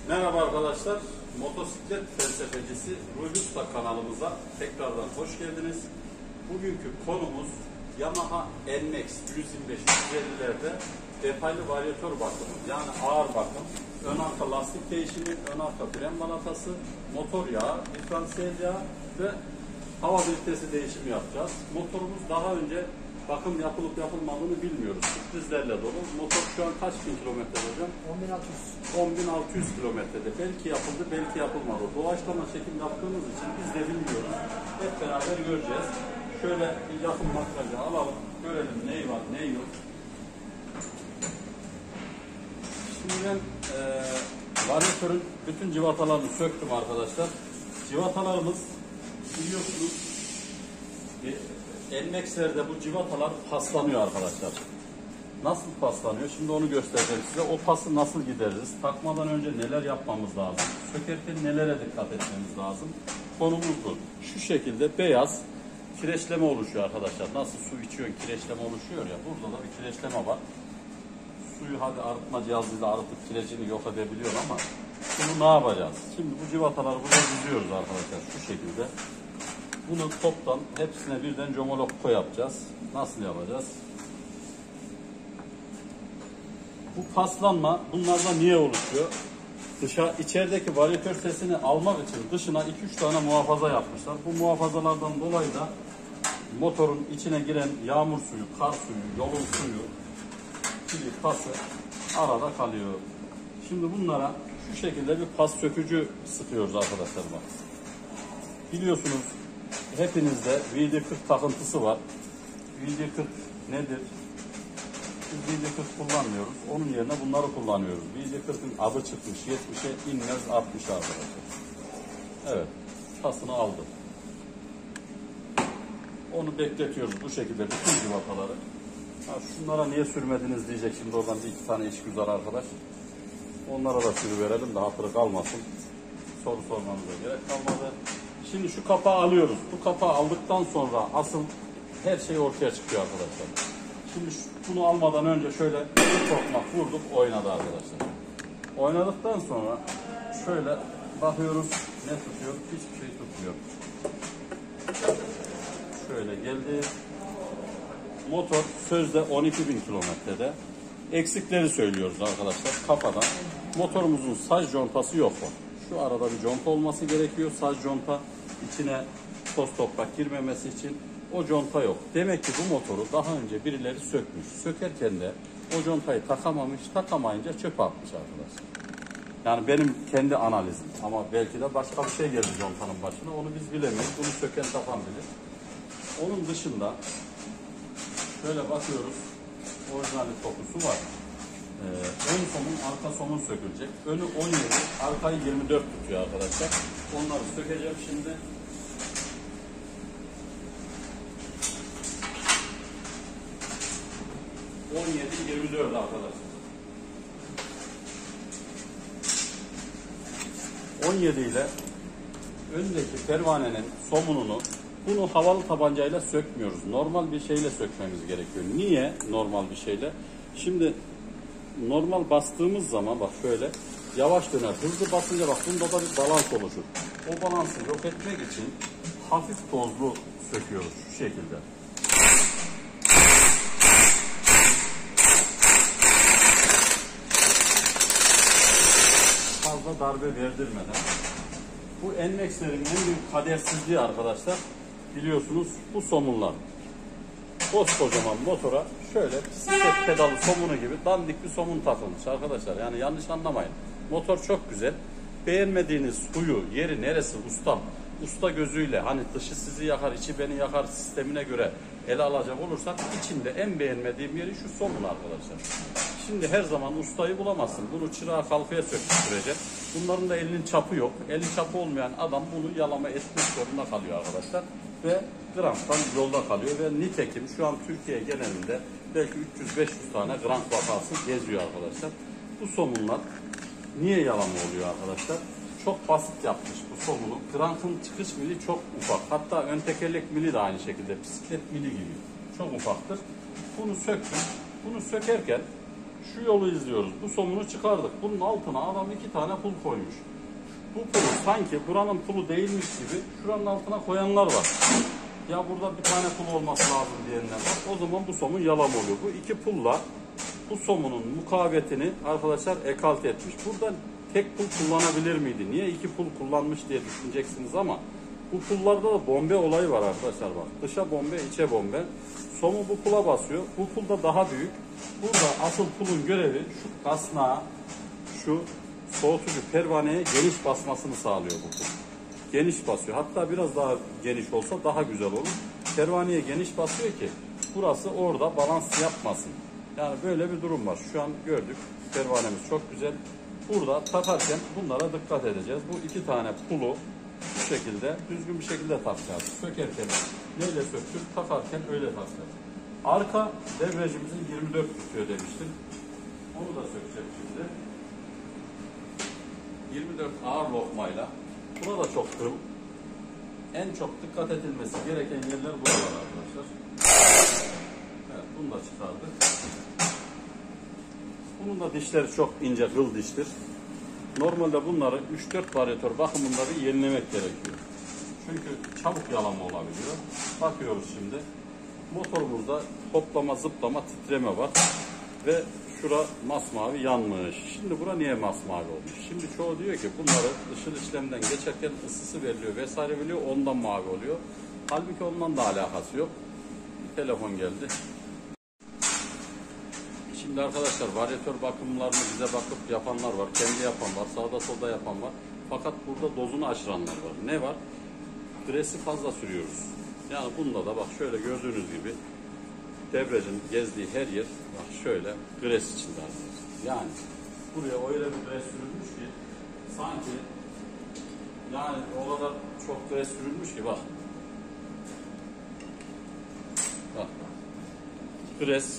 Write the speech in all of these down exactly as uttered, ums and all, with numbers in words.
Merhaba arkadaşlar, motosiklet felsefecisi Ruhi Usta kanalımıza tekrardan hoş geldiniz. Bugünkü konumuz Yamaha N Max yüz yirmi beş yüz ellilerde detaylı varyatör bakımı, yani ağır bakım, ön arka lastik değişimi, ön arka fren balatası, motor yağı, diferansiyel yağı ve hava filtresi değişimi yapacağız. Motorumuz daha önce bakım yapılıp yapılmadığını bilmiyoruz. Sürprizlerle dolu. Motor şu an kaç bin kilometre hocam? on bin altı yüz. on bin altı yüz kilometrede. Belki yapıldı, belki yapılmadı. Doğaçlama çekim yaptığımız için biz de bilmiyoruz. Hep beraber göreceğiz. Şöyle bir yakın makrajı alalım. Görelim neyi var, neyi yok. Şimdi ben e, varyatörün bütün civatalarını söktüm arkadaşlar. Civatalarımız biliyorsunuz N Max'lerde bu civatalar paslanıyor arkadaşlar. Nasıl paslanıyor? Şimdi onu göstereceğim size. O pası nasıl gideririz? Takmadan önce neler yapmamız lazım? Sökerken nelere dikkat etmemiz lazım? Konumuz bu. Şu şekilde beyaz kireçleme oluşuyor arkadaşlar. Nasıl su içiyorsun, kireçleme oluşuyor ya. Burada da bir kireçleme var. Suyu hadi arıtma cihazıyla arıtıp kirecini yok edebiliyor ama bunu ne yapacağız? Şimdi bu civataları buraya diziyoruz arkadaşlar. Şu şekilde. Bunu toptan hepsine birden Comolokko yapacağız. Nasıl yapacağız? Bu paslanma bunlarda niye oluşuyor? Dışa, içerideki varyatör sesini almak için dışına iki üç tane muhafaza yapmışlar. Bu muhafazalardan dolayı da motorun içine giren yağmur suyu, kar suyu, yolun suyu, kili, pası arada kalıyor. Şimdi bunlara şu şekilde bir pas sökücü sıkıyoruz arkadaşlar bak. Biliyorsunuz hepinizde V D kırk takıntısı var. V D kırk nedir? Biz V D kırk kullanmıyoruz. Onun yerine bunları kullanıyoruz. V D kırkın adı çıkmış. yetmişe inmez altmış arkadaşlar. Evet. Pasını aldı. Onu bekletiyoruz bu şekilde bütün civataları. Ha, şunlara niye sürmediniz diyecek şimdi oradan bir iki tane işgüzar arkadaş. Onlara da sürüverelim de hatırı kalmasın. Soru sormamıza gerek kalmadı. Şimdi şu kapağı alıyoruz. Bu kapağı aldıktan sonra asıl her şey ortaya çıkıyor arkadaşlar. Şimdi şu, bunu almadan önce şöyle bir tokmak vurduk, oynadı arkadaşlar. Oynadıktan sonra şöyle bakıyoruz, ne tutuyor? Hiçbir şey tutmuyor. Şöyle geldi. Motor sözde on iki bin kilometrede. Eksikleri söylüyoruz arkadaşlar kafadan. Motorumuzun saj contası yok mu? Şu arada bir conta olması gerekiyor. Saj conta içine toz toprak girmemesi için. O conta yok. Demek ki bu motoru daha önce birileri sökmüş. Sökerken de o contayı takamamış, takamayınca çöpe atmış arkadaşlar. Yani benim kendi analizim. Ama belki de başka bir şey geldi contanın başına. Onu biz bilemeyiz. Bunu söken takan bilir. Onun dışında şöyle bakıyoruz. Orijinal topusu var. Ee, ön somun, arka somun sökülecek. Önü on yedi, arkayı yirmi dört tutuyor arkadaşlar. Onları sökeceğim şimdi. on yedi yirmi dört arkadaşlar. on yedi ile öndeki pervanenin somununu bunu havalı tabancayla sökmüyoruz. Normal bir şeyle sökmemiz gerekiyor. Niye normal bir şeyle? Şimdi normal bastığımız zaman bak şöyle yavaş döner. Hızlı basınca bak bunda da bir balans oluşur. O balansı yok etmek için hafif tozlu söküyoruz şu şekilde. Fazla darbe verdirmeden. Bu N Max'lerin en büyük kadersizliği arkadaşlar biliyorsunuz bu somunlar. Koskocaman motora şöyle bisiklet pedalı somunu gibi dandik bir somun takılmış arkadaşlar. Yani yanlış anlamayın. Motor çok güzel. Beğenmediğiniz huyu, yeri neresi ustam? Usta gözüyle hani dışı sizi yakar, içi beni yakar sistemine göre ele alacak olursak içinde en beğenmediğim yeri şu somun arkadaşlar. Şimdi her zaman ustayı bulamazsın. Bunu çırağı kalfaya söktürecek. Bunların da elinin çapı yok. Elin çapı olmayan adam bunu yalama etmek zorunda kalıyor arkadaşlar. Ve granttan yolda kalıyor ve nitekim şu an Türkiye genelinde belki üç yüz beş yüz tane grant vakası geziyor arkadaşlar. Bu somunlar niye yalama oluyor arkadaşlar? Çok basit yapmış bu somunu. Grantın çıkış mili çok ufak. Hatta ön tekerlek mili de aynı şekilde. Bisiklet mili gibi. Çok ufaktır. Bunu söktüm. Bunu sökerken şu yolu izliyoruz. Bu somunu çıkardık. Bunun altına adam iki tane pul koymuş. Bu pulu sanki buranın pulu değilmiş gibi şuranın altına koyanlar var. Ya burada bir tane pul olması lazım diyenler var. O zaman bu somun yalan oluyor. Bu iki pulla bu somunun mukavemetini arkadaşlar ekalt etmiş. Burada tek pul kullanabilir miydi? Niye iki pul kullanmış diye düşüneceksiniz ama bu pullarda da bombe olayı var arkadaşlar bak. Dışa bombe, içe bombe. Somun bu pula basıyor. Bu pul da daha büyük. Burada asıl pulun görevi şu kasnağa, şu soğutucu pervaneye geniş basmasını sağlıyor bu pul. Geniş basıyor. Hatta biraz daha geniş olsa daha güzel olur. Pervaneye geniş basıyor ki burası orada balans yapmasın. Yani böyle bir durum var. Şu an gördük. Pervanemiz çok güzel. Burada takarken bunlara dikkat edeceğiz. Bu iki tane pulu bu şekilde düzgün bir şekilde takacağız. Sökerken neyle söktük? Takarken öyle takacağız. Arka devrecimizin yirmi dört tutuyor demiştim. Onu da sökeceğim şimdi. yirmi dört ağır lokmayla. Buna da çok kırım. En çok dikkat edilmesi gereken yerler buralar arkadaşlar. Evet, bunu da çıkardık. Bunun da dişleri çok ince, kıl diştir. Normalde bunları üç dört varyatör bakımında bir yenilemek gerekiyor. Çünkü çabuk yalama olabiliyor. Bakıyoruz şimdi. Motorumuzda hoplama, zıplama, titreme var. Ve şura masmavi yanmış. Şimdi bura niye masmavi olmuş? Şimdi çoğu diyor ki bunları ışıl işlemden geçerken ısısı veriliyor vesaire veriliyor, ondan mavi oluyor. Halbuki ondan da alakası yok. Bir telefon geldi. Şimdi arkadaşlar varyatör bakımlarını bize bakıp yapanlar var. Kendi yapan var, sağda solda yapan var. Fakat burada dozunu aşıranlar var. Ne var? Gresi fazla sürüyoruz. Yani bunda da bak şöyle gördüğünüz gibi devrecin gezdiği her yer bak şöyle gres içinde arkadaşlar. Yani buraya öyle bir gres sürülmüş ki sanki yani o kadar çok gres sürülmüş ki bak. Bak. Gres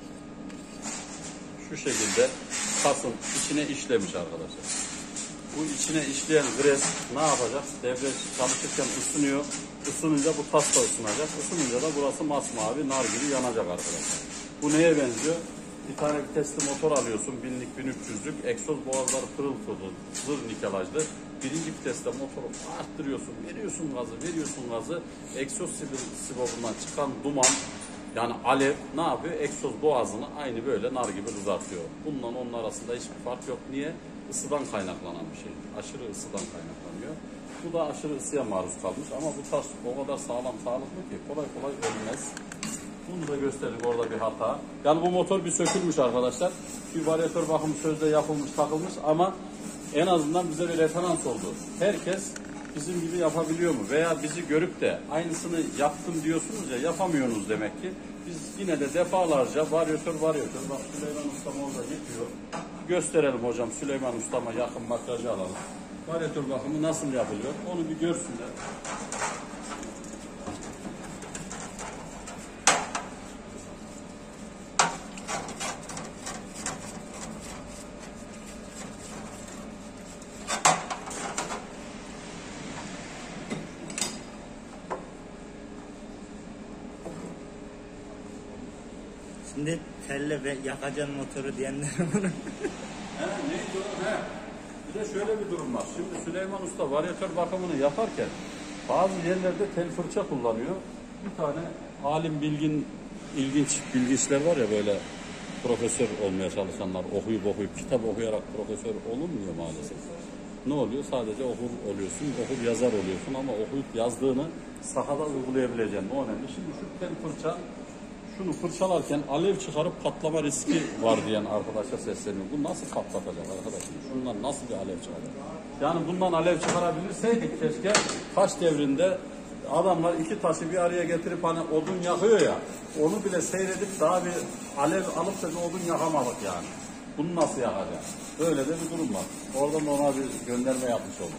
şu şekilde kasın içine işlemiş arkadaşlar. Bu içine işleyen gres ne yapacak? Devre çalışırken ısınıyor. Isınınca bu tas da ısınacak. Isınınca da burası masmavi, nar gibi yanacak arkadaşlar. Bu neye benziyor? Bir tane vitesli motor alıyorsun. binlik bin üç yüzlük. Egzoz boğazları pırıl pırıl. Zır nikelajlı. Birinci viteste motoru arttırıyorsun. Veriyorsun gazı, veriyorsun gazı. Egzoz sibobundan çıkan duman, yani alev ne yapıyor? Egzoz boğazını aynı böyle nar gibi kızartıyor. Bununla onun arasında hiçbir fark yok. Niye? Isıdan kaynaklanan bir şey. Aşırı ısıdan kaynaklanıyor. Bu da aşırı ısıya maruz kalmış ama bu taş o kadar sağlam sağlıklı ki kolay kolay ölmez. Bunu da gösterdik, orada bir hata. Yani bu motor bir sökülmüş arkadaşlar. Bir varyatör bakımı sözde yapılmış, takılmış ama en azından bize bir referans oldu. Herkes bizim gibi yapabiliyor mu? Veya bizi görüp de aynısını yaptım diyorsunuz ya, yapamıyorsunuz demek ki. Biz yine de defalarca varyatör varyatör. Bak Süleyman Ustam orada yapıyor. Gösterelim hocam, Süleyman Ustam'a yakın makyajı alalım. Varyatör bakımı nasıl yapılıyor? Onu bir görsünler. Şimdi telle ve yakacaksın motoru diyenler bunu. He, neydi o? He. Bir de şöyle bir durum var. Şimdi Süleyman Usta varyatör bakımını yaparken bazı yerlerde tel fırça kullanıyor. Bir tane alim bilgin, ilginç bilgiçler var ya, böyle profesör olmaya çalışanlar, okuyup okuyup kitap okuyarak profesör olunmuyor maalesef. Ne oluyor? Sadece okur oluyorsun, okur yazar oluyorsun ama okuyup yazdığını sahada uygulayabileceğin o önemli. Şimdi şu tel fırça, şunu fırçalarken alev çıkarıp patlama riski var diyen arkadaşa sesleniyor. Bu nasıl patlatacak arkadaşım? Şundan nasıl bir alev çıkacak? Yani bundan alev çıkarabilirseydik keşke. Taş devrinde adamlar iki taşı bir araya getirip hani odun yakıyor ya, onu bile seyredip daha bir alev alıp da bir odun yakamadık yani. Bunu nasıl yakacak? Böyle de bir durum var. Oradan ona bir gönderme yapmış olduk.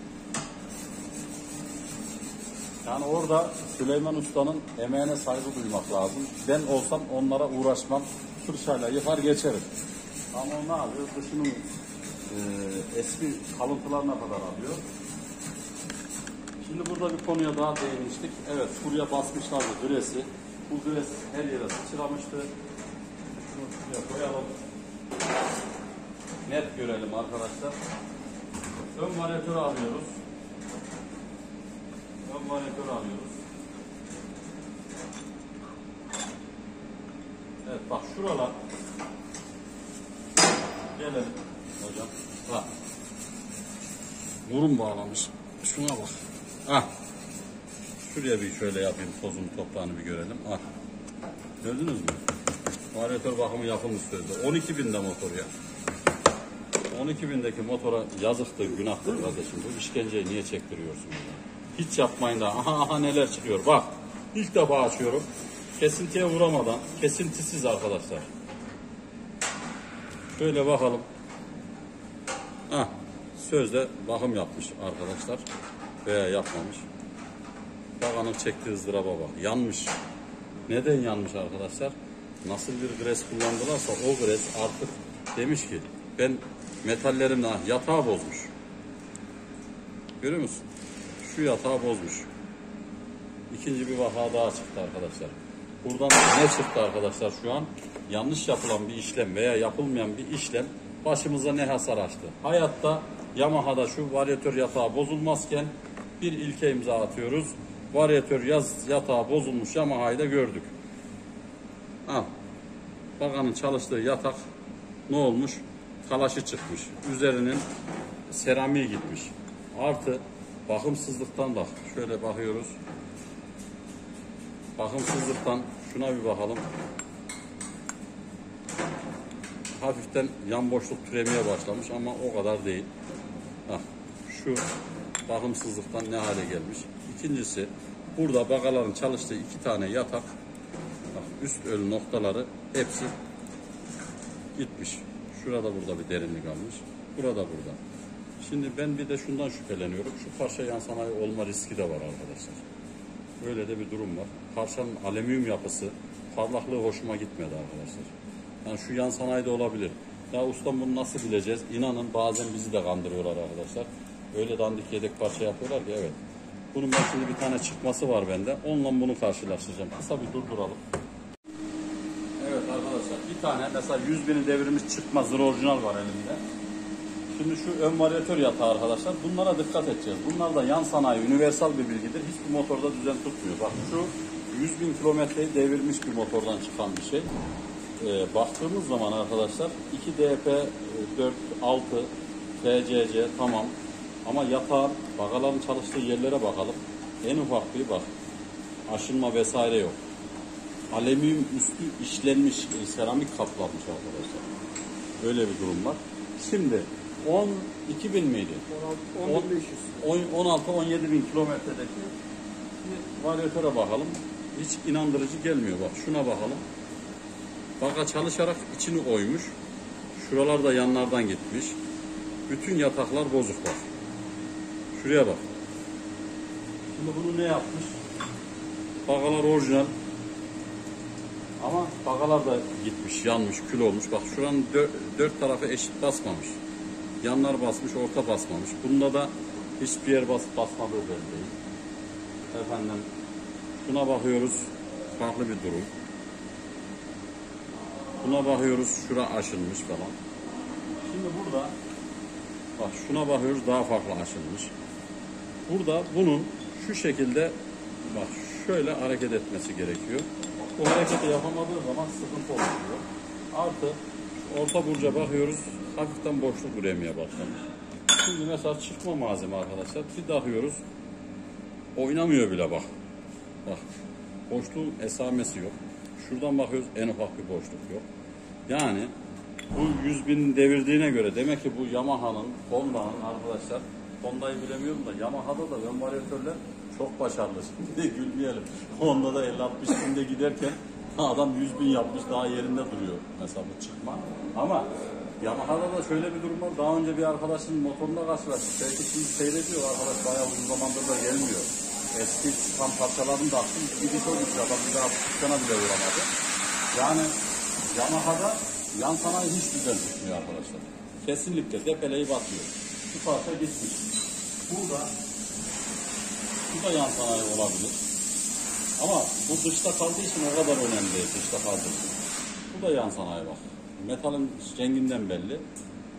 Yani orada Süleyman Usta'nın emeğine saygı duymak lazım. Ben olsam onlara uğraşmam. Fırçayla yıkar geçerim. Ama o ne yapıyor? Dışının e, eski kalıntılarına kadar alıyor. Şimdi burada bir konuya daha değinmiştik. Evet, buraya basmışlardı gresi. Bu gres her yere sıçramıştı. Şunu şuraya koyalım. net görelim arkadaşlar. Ön varyatörü alıyoruz. Ön varyatörü alıyoruz. Evet bak şuralar. Gelelim hocam. Bak. Burun bağlamış. Şuna bak. Ah. Şuraya bir şöyle yapayım, tozunu toprağını bir görelim. Ah. Gördünüz mü? Varyatör bakımı yapılmış sözde. on iki binde motor ya. on iki bindeki motora yazıktır, günahtır kardeşim. Bu işkenceyi niye çektiriyorsun? Hiç yapmayın da. Aha aha neler çıkıyor. Bak. İlk defa açıyorum. Kesintiye vuramadan. Kesintisiz arkadaşlar. Şöyle bakalım. Ah. Sözde bakım yapmış arkadaşlar. Veya yapmamış. Bakanın çektiği ızdıraba bak. Yanmış. Neden yanmış arkadaşlar? Nasıl bir gres kullandılarsa o gres artık demiş ki ben metallerimle yatağı bozmuş. Görüyor musun? Şu yatağı bozmuş. İkinci bir vaka daha çıktı arkadaşlar. Buradan ne çıktı arkadaşlar şu an? Yanlış yapılan bir işlem veya yapılmayan bir işlem başımıza ne hasar açtı? Hayatta Yamaha'da şu varyatör yatağı bozulmazken bir ilke imza atıyoruz. Varyatör yaz yatağı bozulmuş Yamaha'yı da gördük. Al. Bakanın çalıştığı yatak ne olmuş? Talaşı çıkmış. Üzerinin seramiği gitmiş. Artı bakımsızlıktan bak. Şöyle bakıyoruz. Bakımsızlıktan şuna bir bakalım. Hafiften yan boşluk türemeye başlamış ama o kadar değil. Hah, şu bakımsızlıktan ne hale gelmiş. İkincisi burada bagaların çalıştığı iki tane yatak. Bak, üst ölü noktaları hepsi gitmiş. Şurada burada bir derinlik almış. Burada burada. Şimdi ben bir de şundan şüpheleniyorum. Şu parça yan sanayi olma riski de var arkadaşlar. Böyle de bir durum var. Parçanın alüminyum yapısı, parlaklığı hoşuma gitmedi arkadaşlar. Yani şu yan sanayide olabilir. Ya ustam bunu nasıl bileceğiz? İnanın bazen bizi de kandırıyorlar arkadaşlar. Öyle dandik yedek parça yapıyorlar ki evet. Bunun ben şimdi bir tane çıkması var bende. Onunla bunu karşılaştıracağım. Kısa bir durduralım. Evet arkadaşlar bir tane mesela yüz bini devirmiş çıkma zır orijinal var elimde. Şimdi şu ön varyatör yatağı arkadaşlar. Bunlara dikkat edeceğiz. Bunlar da yan sanayi, universal bir bilgidir. Hiçbir motorda düzen tutmuyor. Bak şu yüz bin kilometreyi devirmiş bir motordan çıkan bir şey. Ee, baktığımız zaman arkadaşlar iki D P dört, altı, T C C tamam. Ama yatağın, bagaların çalıştığı yerlere bakalım. En ufak bir bak. Aşınma vesaire yok. Alüminyum üstü işlenmiş, e, seramik kaplanmış arkadaşlar. Öyle bir durum var. Şimdi on iki bin miydi? on altı on yedi bin kilometredeki bir varyatöre bakalım. Hiç inandırıcı gelmiyor bak. Şuna bakalım. Baga çalışarak içini oymuş. Şuralar da yanlardan gitmiş. Bütün yataklar bozuk bak. Şuraya bak. Şimdi bunu ne yapmış? Bagalar orijinal. Ama bagalar da gitmiş, yanmış, kül olmuş. Bak şuranın dört, dört tarafı eşit basmamış. Yanlar basmış, orta basmamış. Bunda da hiçbir yer bas, basmadığı belli değil. Efendim, şuna bakıyoruz. Farklı bir durum. Buna bakıyoruz. Şura aşınmış falan. Şimdi burada bak şuna bakıyoruz. Daha farklı aşınmış. Burada bunun şu şekilde bak şöyle hareket etmesi gerekiyor. Bu hareketi yapamadığı zaman sıkıntı oluyor. Artı orta burca bakıyoruz. Hafiften boşluk üremeye başlamış. Şimdi mesela çıkma malzeme arkadaşlar. Bir takıyoruz. Oynamıyor bile bak. Bak. Boşluğun esamesi yok. Şuradan bakıyoruz en ufak bir boşluk yok. Yani bu yüz bin devirdiğine göre demek ki bu Yamaha'nın, Honda'nın arkadaşlar, Honda'yı bilemiyorum da Yamaha'da da ön varyatörler çok başarılı. Şimdi gülmeyelim. Honda'da elli altmış binde giderken adam yüz bin yapmış daha yerinde duruyor mesela bu çıkma. Ama Yamaha'da da şöyle bir durum var. Daha önce bir arkadaşın motorunda karşılaştık. Belki şimdi seyrediyor arkadaş bayağı uzun zamandır da gelmiyor. Eski çıkan parçalarını da attım. Bir bir adam bir daha çıkana bile uğramadı. Yani Yamaha'da yan sanayi hiç güzel tutmuyor arkadaşlar. Kesinlikle depeleyi batıyor. Bu parça gitmiş. Burada bu da yan sanayi olabilir. Ama bu dışta kaldığı için o kadar önemli değil dışta kaldığı için. Bu da yan sanayi bak. Metalin renginden belli.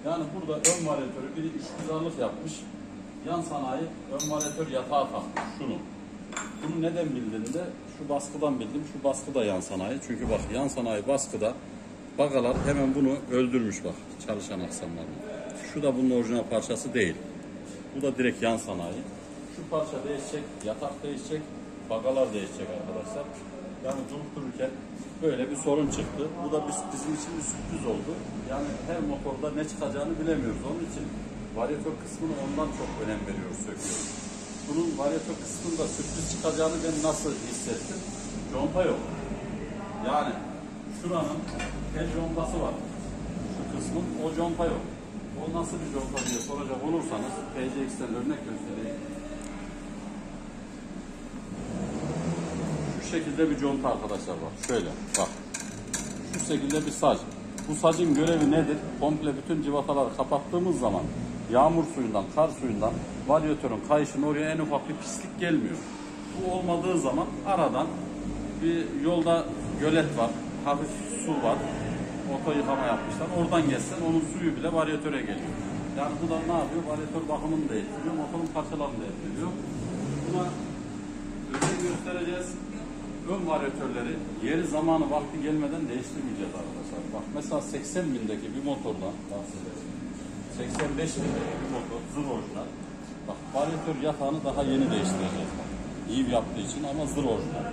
Yani burada ön varyatörü biri işgüzarlık yapmış. Yan sanayi ön varyatör yatağa takmış şunu. Bunu neden bildiğinde şu baskıdan bildim. Şu baskı da yan sanayi. Çünkü bak yan sanayi baskıda bagalar hemen bunu öldürmüş bak çalışan aksamlarını. Şu da bunun orijinal parçası değil. Bu da direkt yan sanayi. Şu parça değişecek, yatak değişecek, bagalar değişecek arkadaşlar. Yani durup dururken böyle bir sorun çıktı. Bu da bizim için bir sürpriz oldu. Yani her motorda ne çıkacağını bilemiyoruz. Onun için varyatör kısmını ondan çok önem veriyoruz, söküyoruz. Bunun varyatör kısmında sürpriz çıkacağını ben nasıl hissettim? Conta yok. Yani şuranın tel contası var. Şu kısmın o conta yok. O nasıl bir conta diye soracak olursanız P C X'ten örnek göstereyim. Şu şekilde bir conta arkadaşlar bak. Şöyle bak. Şu şekilde bir saç. Bu sacın görevi nedir? Komple bütün civataları kapattığımız zaman yağmur suyundan, kar suyundan varyatörün kayışının oraya en ufak bir pislik gelmiyor. Bu olmadığı zaman aradan bir yolda gölet var, hafif su var. Oto yıkama yapmışlar. Oradan geçsen onun suyu bile varyatöre geliyor. Yani bu da ne yapıyor? Varyatör bakımını da etkiliyor, motorun parçalarını da etkiliyor. Buna özel göstereceğiz. Ön varyatörleri yeri zamanı vakti gelmeden değiştirmeyeceğiz arkadaşlar. Bak mesela seksen bindeki bir motordan bahsedeceğiz. seksen beş bindeki bir motor zır orijinal. Bak varyatör yatağını daha yeni değiştireceğiz. Bak. İyi yaptığı için ama zır orijinal.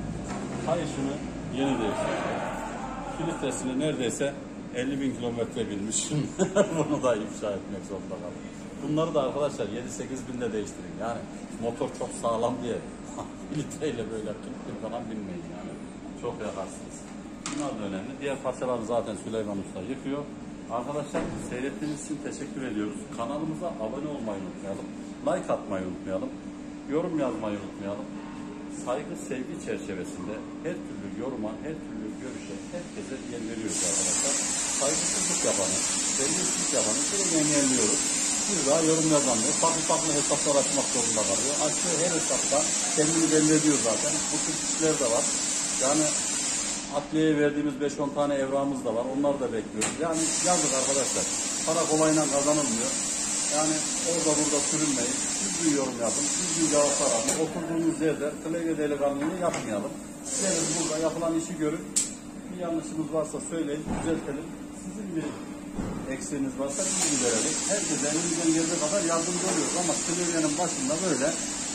Kayışını yeni değiştireceğiz. Filtresini neredeyse elli bin kilometre bilmiş. Bunu da ifşa etmek zorunda kaldım. Bunları da arkadaşlar yedi sekiz binde değiştirin. Yani motor çok sağlam diye filtreyle böyle kırk bin falan bilmeyin yani. Çok yakarsınız. Bunlar da önemli. Diğer parçaları zaten Süleyman Usta yıkıyor. Arkadaşlar seyrettiğiniz için teşekkür ediyoruz. Kanalımıza abone olmayı unutmayalım. Like atmayı unutmayalım. Yorum yazmayı unutmayalım. Saygı, sevgi çerçevesinde her türlü yoruma, her türlü görüşe, herkese yer veriyoruz arkadaşlar. Saygısızlık yapanı, sevgisizlik yapanı direkt engelliyoruz. Bir daha yorum yazamıyor. Farklı farklı hesaplar açmak zorunda kalıyor. Açtığı her hesapta kendini belli ediyor zaten. Bu tür kişiler de var. Yani adliyeye verdiğimiz beş on tane evrağımız da var. Onları da bekliyoruz. Yani yazık arkadaşlar. Para kolayla kazanılmıyor. Yani orada burada sürünmeyin. Düzgün yorum yapın. Düzgün cevaplar alın. Oturduğunuz yerde klege delikanlılığı yapmayalım. Gelin burada yapılan işi görün. Bir yanlışımız varsa söyleyin. Düzeltelim. Sizin bir eksiğiniz varsa biz giderelim. Herkese elimizden geldiği kadar yardımcı oluyoruz. Ama klavyenin başında böyle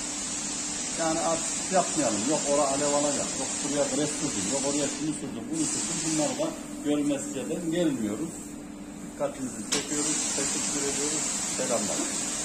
yani artık yapmayalım. Yok oraya alev alacak. Yok buraya gres sürdüm. Yok oraya şunu sürdüm. Bunu sürdüm. Bunları da görmezlikten gelmiyoruz. Dikkatinizi çekiyoruz. Teşekkür ediyoruz. Selamlar.